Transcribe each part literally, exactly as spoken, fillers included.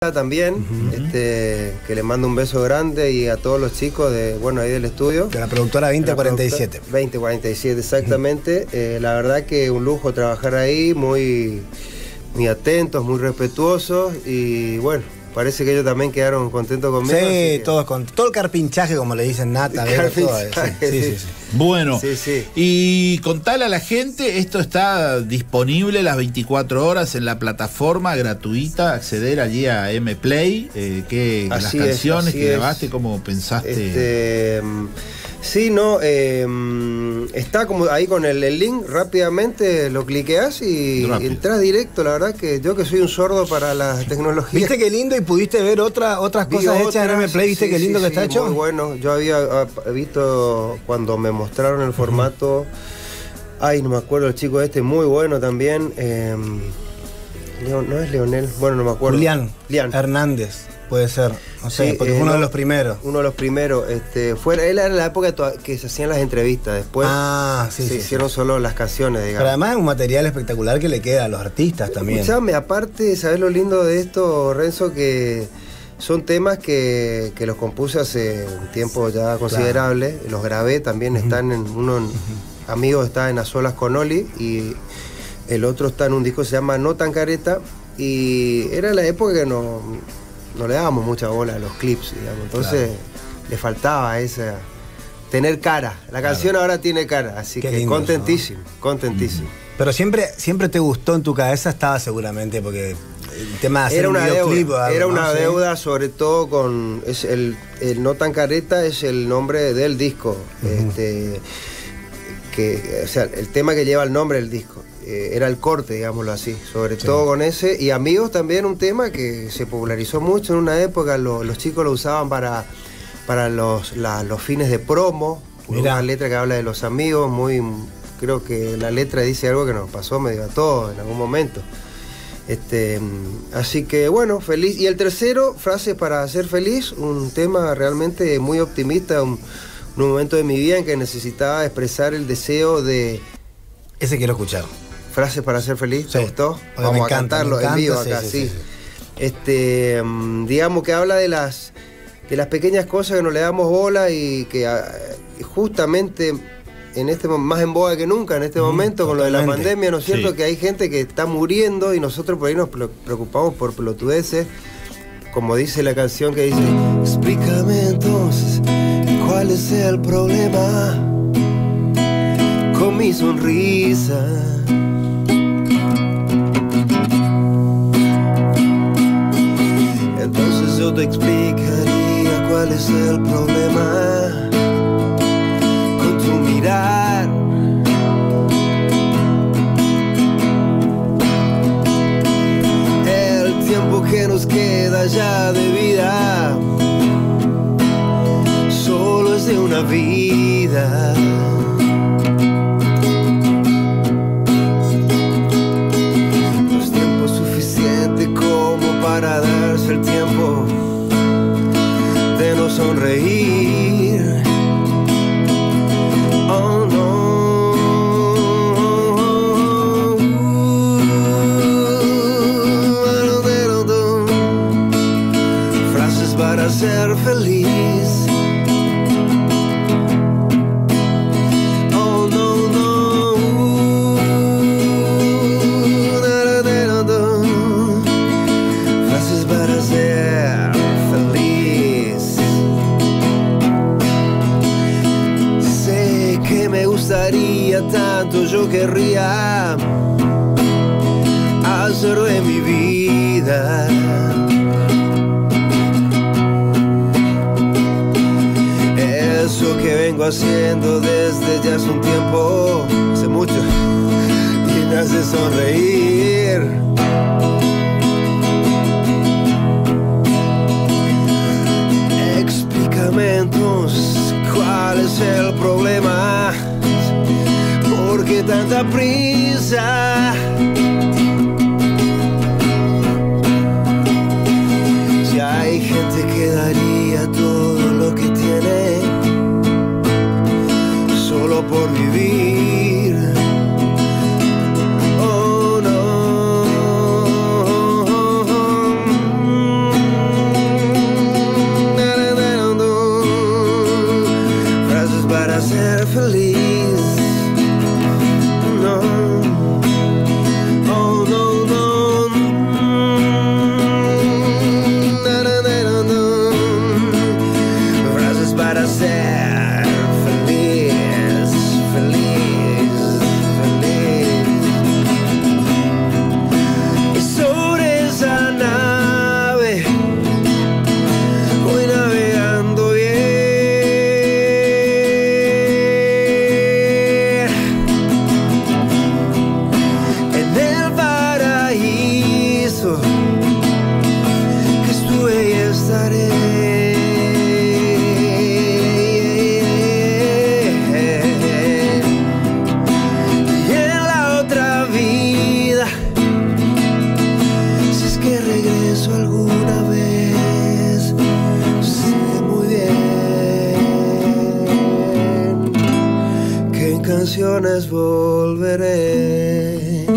también, uh-huh. este, que le mando un beso grande y a todos los chicos de, bueno, ahí del estudio. De la productora veinte cuarenta y siete. veinte cuarenta y siete, exactamente. Uh-huh. eh, la verdad que un lujo trabajar ahí, muy, muy atentos, muy respetuosos y bueno, parece que ellos también quedaron contentos conmigo. Sí, todos con todo el carpinchaje, como le dicen Nata. Todo, sí, sí, sí, sí. Bueno, sí, sí. Y contale a la gente, esto está disponible las veinticuatro horas en la plataforma gratuita, acceder allí a M-Play, eh, que las canciones que grabaste, ¿cómo pensaste? Este, sí, no, eh, está como ahí con el, el link, rápidamente lo cliqueas y Rápido. entras directo. La verdad que yo que soy un sordo para la tecnología. ¿Viste qué lindo? Y pudiste ver otra, otras cosas otras, hechas en M-Play, ¿viste sí, qué lindo sí, que sí, está hecho? Muy bueno, yo había visto cuando me mostraron el formato, uh-huh. ay, no me acuerdo, el chico este, muy bueno también, eh, Leon, no es Leonel, bueno, no me acuerdo. Julián, Julián. Hernández, puede ser, no sé, sí, porque eh, fue uno no, de los primeros. Uno de los primeros, este, fue, él era en la época que se hacían las entrevistas, después ah, sí, se sí, hicieron sí. solo las canciones, digamos. Pero además es un material espectacular que le queda a los artistas también. Escuchame, aparte, ¿sabes lo lindo de esto, Renzo? Que son temas que, que los compuse hace un tiempo ya considerable, claro. Los grabé, también uh-huh. están en uno, en, uh-huh. Amigos está en A Solas con Oli y el otro está en un disco que se llama No Tan Careta y era la época que no, no le dábamos mucha bola a los clips, digamos, entonces claro. le faltaba esa, tener cara, la canción claro. ahora tiene cara, así Qué que lindo, contentísimo, ¿no? contentísimo. Pero siempre, siempre te gustó en tu cabeza, estaba seguramente, porque el tema de hacer era un una videoclip deuda, algo, era una ¿no? deuda, sobre todo con es el, el No Tan Careta es el nombre del disco, uh-huh. este, que, o sea, el tema que lleva el nombre del disco, eh, era el corte, digámoslo así, sobre sí. todo con ese, y Amigos también, un tema que se popularizó mucho en una época, lo, los chicos lo usaban para, para los, la, los fines de promo, una letra que habla de los amigos, muy, creo que la letra dice algo que nos pasó medio a todos en algún momento. Este, así que bueno, feliz. Y el tercero, Frases para ser feliz, un tema realmente muy optimista, un, un momento de mi vida en que necesitaba expresar el deseo de... Ese quiero escuchar. Frases para ser feliz, ¿te sí. gustó? Oye, Vamos a encanta, cantarlo encanta, en vivo sí, acá, sí, sí. sí, sí. Este, digamos que habla de las, de las pequeñas cosas que no le damos bola y que justamente... en este más en boga que nunca en este mm, momento con totalmente. Lo de la pandemia, ¿no es cierto? Sí. Que hay gente que está muriendo y nosotros por ahí nos preocupamos por pelotudeces, como dice la canción que dice: explícame entonces cuál es el problema con mi sonrisa. Entonces yo te explicaría cuál es el problema mirar. El tiempo que nos queda ya de vida solo es de una vida. No es tiempo suficiente como para darse el tiempo de no sonreír. Oh no, frases para ser feliz. Oh no, no, frases para ser feliz. Sé que me gustaría tanto, yo querría hacer de mi vida eso que vengo haciendo desde ya hace un tiempo, hace mucho, y me hace sonreír. Explícame entonces cuál es el problema, ¿por qué tanta prisa? Si hay gente que daría todo lo que tiene solo por vivir. Oh no, ocasiones volveré.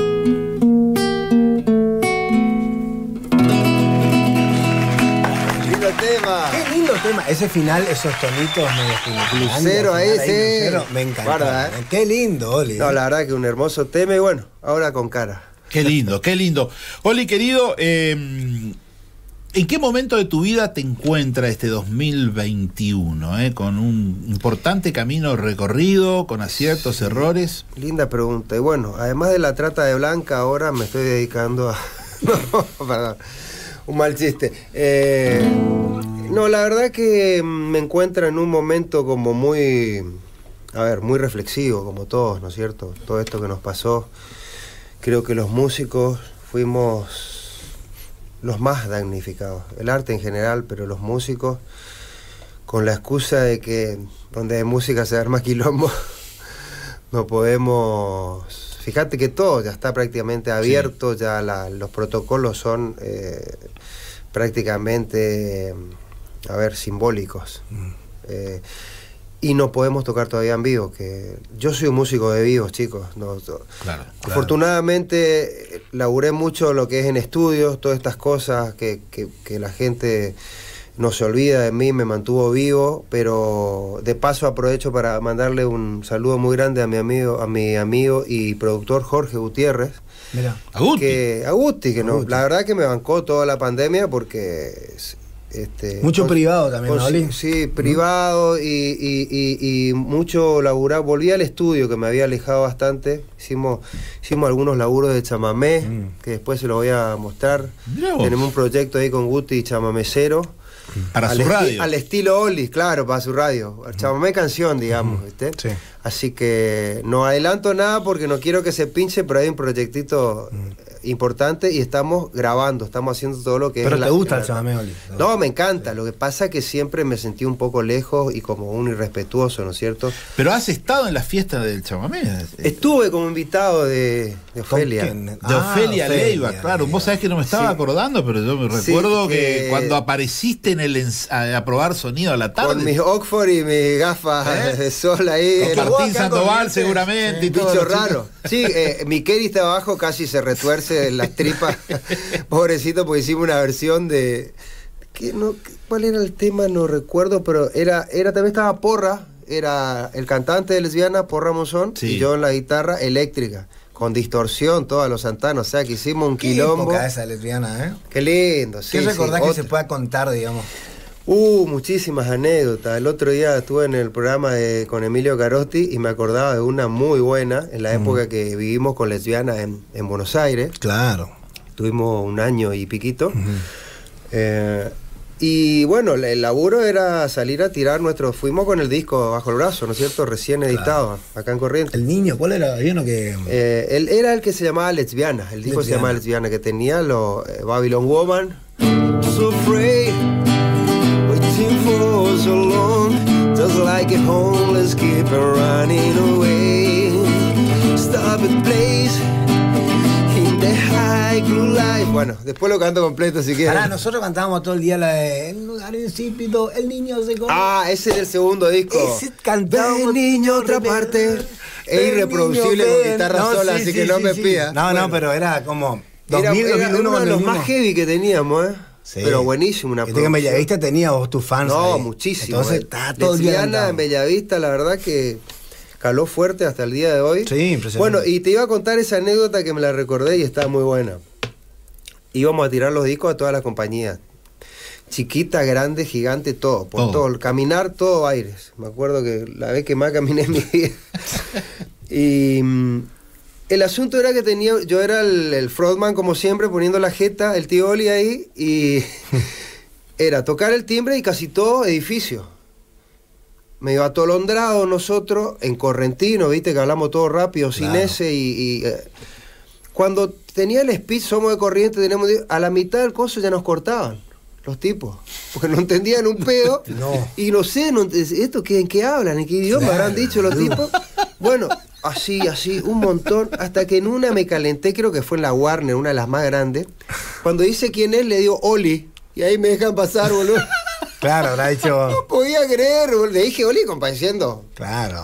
Tema. Qué lindo tema. Ese final, esos tonitos medio Lucero ahí, sí. Lucero, me encantó. Guarda, ¿eh? Qué lindo, Oli. No, la verdad que un hermoso tema y bueno, ahora con cara. Qué lindo, qué lindo. Oli, querido, eh, ¿en qué momento de tu vida te encuentra este dos mil veintiuno? Eh? Con un importante camino recorrido, con aciertos, sí. errores. Linda pregunta. Y bueno, además de la trata de blanca, ahora me estoy dedicando a... no, perdón. Un mal chiste. Eh, no, la verdad que me encuentro en un momento como muy, a ver, muy reflexivo, como todos, ¿no es cierto? Todo esto que nos pasó. Creo que los músicos fuimos los más damnificados. El arte en general, pero los músicos, con la excusa de que donde hay música se arma quilombo, no podemos... Fíjate que todo ya está prácticamente abierto, sí. ya la, los protocolos son eh, prácticamente, a ver, simbólicos. Mm. Eh, y no podemos tocar todavía en vivo, que yo soy un músico de vivos, chicos. No, claro, afortunadamente claro. laburé mucho lo que es en estudios, todas estas cosas que, que, que la gente... no se olvida de mí, me mantuvo vivo, pero de paso aprovecho para mandarle un saludo muy grande a mi amigo, a mi amigo y productor Jorge Gutiérrez. Mira, Agusti. Que, Agusti, que no, la verdad que me bancó toda la pandemia porque... Este, mucho con, privado también, ¿no, Oli? Sí, privado y, y, y, y mucho laburar. Volví al estudio, que me había alejado bastante. Hicimos, hicimos algunos laburos de chamamé, mm. que después se los voy a mostrar. Tenemos un proyecto ahí con Guti y chamamecero. Para al su radio. Esti al estilo Oli, claro, para su radio. Chamamé canción, digamos, Mm. ¿viste? Sí. Así que no adelanto nada porque no quiero que se pinche, pero hay un proyectito Mm. importante y estamos grabando, estamos haciendo todo lo que pero es... ¿Pero te la, gusta la, el chamamé, Oli? No, me encanta. Lo que pasa es que siempre me sentí un poco lejos y como un irrespetuoso, ¿no es cierto? Pero has estado en la fiesta del chamamé. Estuve como invitado de, de Ofelia. De ah, Ofelia Leiva, claro. Vos sabés que no me estaba sí. acordando, pero yo me recuerdo sí, que, que cuando apareciste en el a, a probar sonido a la tarde. Con mis Oxford y mis gafas ¿Eh? de sol ahí. Con Martín Sandoval seguramente. Sí, y bicho raro. Sí, eh, mi Kerry está abajo, casi se retuerce en las tripas. Pobrecito, porque hicimos una versión de... ¿qué, no, ¿Cuál era el tema? No recuerdo, pero era, era también estaba Porra, era el cantante de Lesbiana, Porra Monzón, sí. y yo en la guitarra eléctrica, con distorsión, todos los santanos, o sea que hicimos un ¿Qué quilombo. Época esa Lesbiana, ¿eh? Qué lindo, sí. ¿Qué recordás sí, que otra. se pueda contar, digamos? Uh, muchísimas anécdotas. El otro día estuve en el programa de, con Emilio Carosti y me acordaba de una muy buena, en la época mm. que vivimos con Lesbiana en, en Buenos Aires. Claro. Tuvimos un año y piquito. Mm. Eh, y bueno, el laburo era salir a tirar nuestro... Fuimos con el disco bajo el brazo, ¿no es cierto? Recién editado, claro. acá en Corrientes. ¿El niño? ¿Cuál era? ¿Había uno que...? Eh, él era el que se llamaba Lesbiana. El disco Lesbiana. se llamaba Lesbiana, que tenía lo, eh, Babylon Woman. So afraid, waiting for so long, just like a homeless keeper running away. Stop it, please. Bueno, después lo canto completo si quieres. Pará, nosotros cantábamos todo el día la de El lugar insípido, el niño se come. Ah, ese es el segundo disco. Ese cantábamos. El niño otra parte. Es irreproducible con guitarra no, sola, sí, así sí, que no sí, me sí. pidas. No, bueno, no, pero era como dos mil, era, era dos mil uno uno de los mismo. más heavy que teníamos, ¿eh? Sí. Pero buenísimo, una producción. En Bellavista tenía vos tus fans. No, ahí. muchísimo. Entonces eh. está todo el día Lesbiana en Bellavista, la verdad que caló fuerte hasta el día de hoy. Sí, impresionante. Bueno, y te iba a contar esa anécdota que me la recordé y estaba muy buena. Íbamos a tirar los discos a todas las compañías. Chiquita, grande, gigante, todo. Por todo. todo. Caminar, todo aires. Me acuerdo que la vez que más caminé en mi vida. Y mm, el asunto era que tenía, yo era el, el frontman como siempre, poniendo la jeta, el tío Oli ahí, y era tocar el timbre y casi todo edificio. Medio atolondrado nosotros, en Correntino, viste que hablamos todo rápido, sin claro. ese, y... y eh, cuando tenía el speech, somos de Corrientes, tenemos, a la mitad del coso ya nos cortaban los tipos, porque no entendían un pedo. No. Y no sé, no, ¿esto qué, en qué hablan? ¿En qué idioma claro. habrán dicho los tipos? Bueno, así, así, un montón, hasta que en una me calenté, creo que fue en la Warner, una de las más grandes. Cuando dice quién es, le digo Oli, y ahí me dejan pasar, boludo. Claro, lo ha dicho. No podía creer, boludo. Le dije Oli compadeciendo. Claro.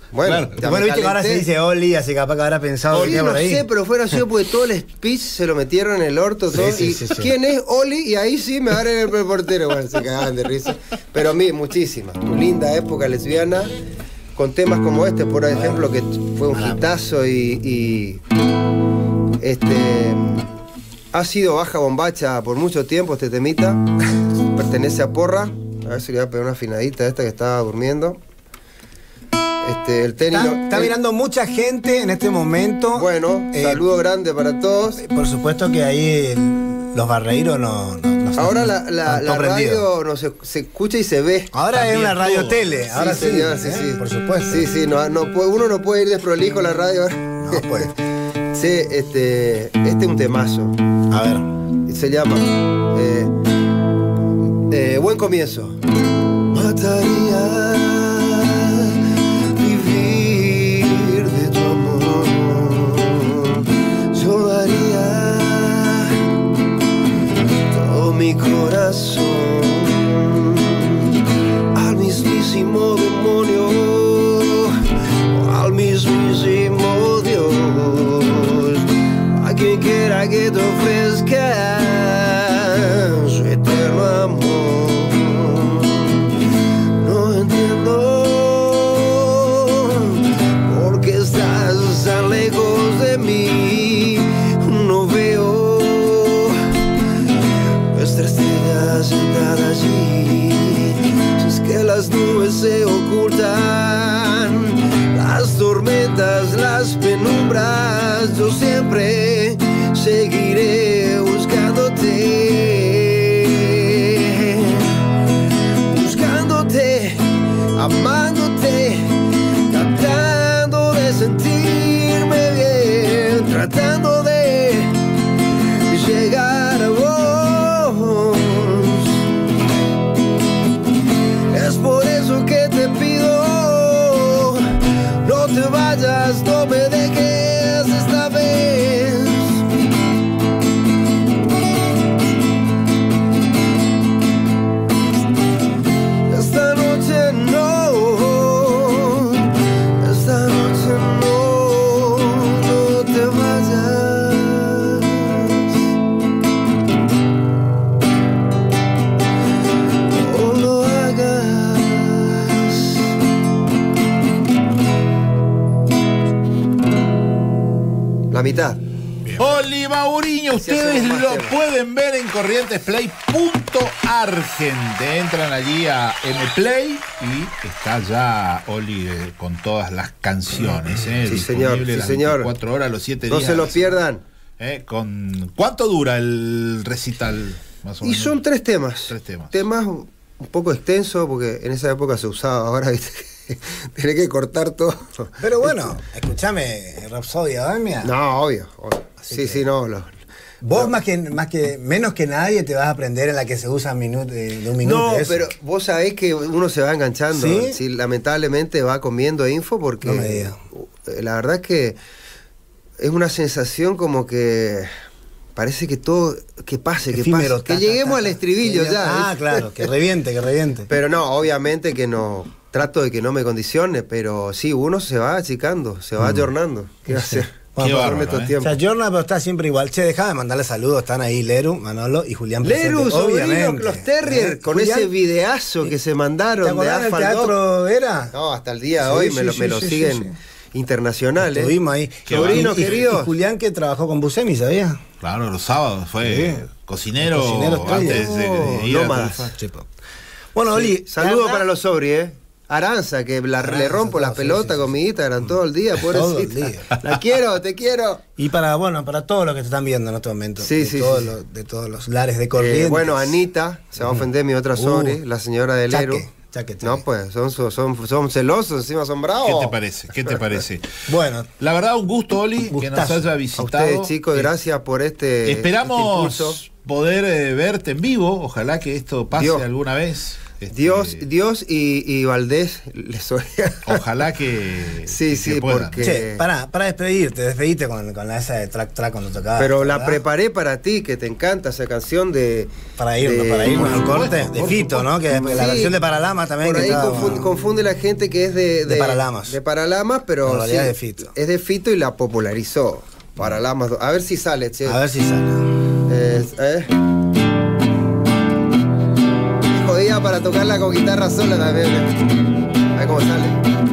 Bueno, claro. Bueno, viste que ahora se dice Oli, así capaz que habrá pensado sí, que no por ahí. sé, pero fue gracioso porque todo el speech se lo metieron en el orto. Todo, sí, y sí, sí, sí. ¿quién es Oli? Y ahí sí me agarré el portero. Bueno, se cagaban de risa. Pero a mí, muchísimas. Linda época lesbiana, con temas como este, por ejemplo, que fue un hitazo y, y este ha sido baja bombacha por mucho tiempo este temita. Pertenece a Porra. A ver si le voy a pegar una afinadita a esta que estaba durmiendo. Este, el tenis Está, no, está el, mirando mucha gente en este momento. Bueno, eh, saludo grande para todos. Por supuesto que ahí el, los barreiros no, no, no Ahora no, la, la, la radio no se, se escucha y se ve. Ahora también es una radio todo. Tele. Ahora sí, señor, sí, ¿eh? sí. Por supuesto. Sí, sí, no, no puede, uno no puede ir desprolijo a la radio. No puede. Sí, este, este es un temazo. A ver. Se llama eh, eh, Buen Comienzo. Mataría vivir de tu amor. Yo daría todo mi corazón al mismísimo demonio, al mismísimo Dios, a quien quiera que te ofrezca su eterno amor. No entiendo por qué estás tan lejos de mí. No veo nuestra estrella sentada allí. Si es que las nubes se ocultan, las tormentas, las penumbras, yo siempre seguiré buscándote, buscándote, amándote, tratando de sentirme bien, tratando de llegar a vos. Es por eso que te pido, no te vayas, no me dejes esta vez. Esta noche no, esta noche no, no te vayas. No lo hagas. La mitad. Oli Mauriño, ustedes lo pueden ver en corrientes play punto argent. Entran allí a M-Play y está ya Oli eh, con todas las canciones. Eh, Sí, señor, sí, las señor. veinticuatro horas, los siete No días. se lo pierdan. Eh, con, ¿Cuánto dura el recital? Más o Y menos? son tres temas. Tres temas. Temas un poco extensos porque en esa época se usaba. Ahora, viste, tenés que cortar todo. Pero bueno, escúchame, Rapsodia Bohemia. No, obvio. obvio. Sí, que- sí, no. Lo, Vos lo- más que más que menos que nadie te vas a aprender en la que se usa minuto, de, de un minuto. No, eso. pero vos sabés que uno se va enganchando. ¿Sí? Sí, lamentablemente va comiendo info porque No me digas. la verdad es que es una sensación como que parece que todo, que pase, que Efímero, pase, ta, que ta, lleguemos ta, al ta. estribillo Que- ya. Ah, claro, que reviente, que reviente. Pero no, obviamente que no, trato de que no me condicione, pero sí, uno se va achicando, se va Mm. ayornando. ¿Qué va a hacer? Bueno, Qué pues, bárbaro, estos ¿eh? O tiempos. sea, Jorna, pero está siempre igual. Che, deja de mandarle saludos. Están ahí Leru, Manolo y Julián Leru, presente, sobrino, obviamente. los Terrier, ¿Eh? con Julián, ese videazo que se mandaron ¿te de acordás del Asphalt Dog. teatro era? No, hasta el día de Sí, hoy sí, me lo, sí, me lo sí, siguen sí, sí. internacionales. Estuvimos ahí. Qué Sobrino Y- y- querido. Y Julián que trabajó con Buscemi, ¿sabías? Claro, los sábados fue Sí. cocinero, Cocinero antes de, de ir a nómadas. Tarifa. Chepo. Bueno, Oli, Saludos la para verdad- los sobri, ¿eh? Aranza, que la- Aranza, le rompo las todo, sí, pelotas sí, con sí. mi Instagram todo el día, Todo el pobrecita. día. La quiero, te quiero. Y para, bueno, para todos los que te están viendo en este momento. Sí, de sí, todos sí. los- de todos los lares de Corrientes. Eh, bueno, Anita, se va a ofender mi otra Uh. sobri, la señora del Chaque, Eru. chaque, chaque. No, pues, son, son, son, son celosos, encima son bravos. ¿Qué te parece? ¿Qué te parece? Bueno, La verdad, un gusto, Oli, que nos Gustazo. haya A visitado. ustedes, chicos, Eh, gracias por este, este Esperamos impulso. poder eh, verte en vivo. Ojalá que esto pase Dios. alguna vez. Este, Dios, Dios y, y Valdés les odia. Ojalá que. Sí, que sí, puedan. porque. Che, para, para despedirte, despediste con, con esa de track track cuando tocabas. Pero la ¿verdad? preparé para ti, que te encanta esa canción de. Para irnos, de- para irnos al corte. Por De Fito, ¿no? Que la Sí, versión de Paralamas también. Por que ahí estaba, confunde, bueno. confunde la gente que es de. De Paralamas. De Paralamas, pero. En realidad sí, es de Fito. Es de Fito y la popularizó. Paralamas. A ver si sale, che. A ver si sale. Eh, eh. Y jodida para tocarla con guitarra sola también. eh. A ver cómo sale.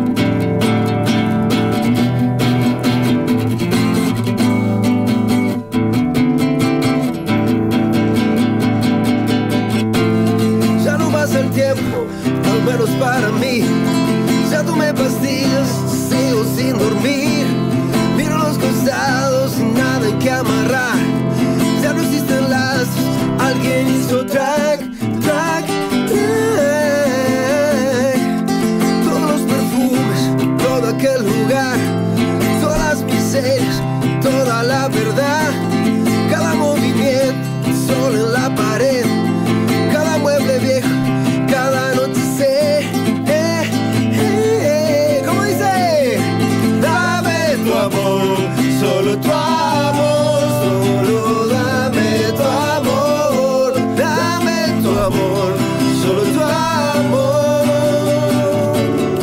Ya no pasa el tiempo, al menos para mí. Ya tomé pastillas, sigo sin dormir. Miro los costados y nada en que amarrar. Ya no existen lazos, alguien hizo track, track, track. Todos los perfumes, todo aquel lugar, todas las miserias, toda la verdad. Cada movimiento, sol en la pared, cada mueble viejo, cada noche sé. Eh, eh, ¿Cómo dice? Dame tu amor, solo tu amor, solo dame tu amor, dame tu amor, solo tu amor.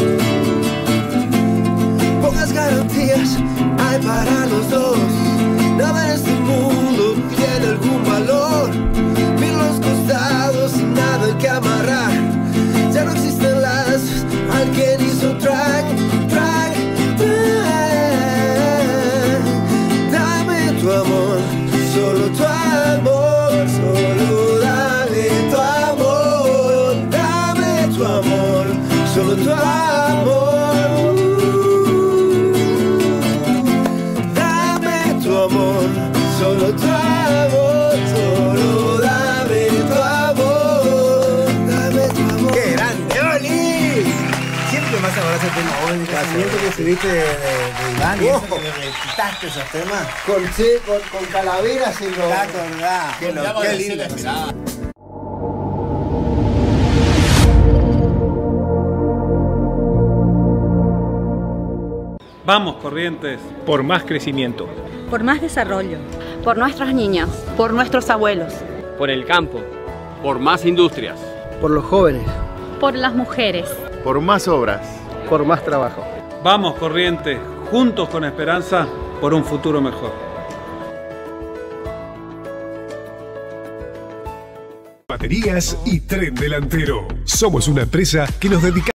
Pocas garantías hay para los dos, nada en este mundo tiene algún valor. Miro los costados y nada en que amarrar. Ya no existen lazos, alguien hizo track, track, track. Dame tu amor, solo tu amor, solo dame tu amor, dame tu amor, solo tu amor. Dame tu amor, solo tu amor, solo dame tu amor, dame tu amor. ¡Qué grande, Oli! Siempre me hace acordar ese tema. Vos, el casamiento que subiste de, de, de Iván y eso, Oh. que le quitaste esos temas. Con, che, con, con calaveras en los... Te acordás. Qué, lo, qué lindo. Vamos, Corrientes, por más crecimiento. Por más desarrollo. Por nuestros niños. Por nuestros abuelos. Por el campo, por más industrias, Por los jóvenes, Por las mujeres. Por más obras. por más trabajo. Vamos, Corrientes, juntos con esperanza por un futuro mejor. Baterías y tren delantero. Somos una empresa que nos dedicamos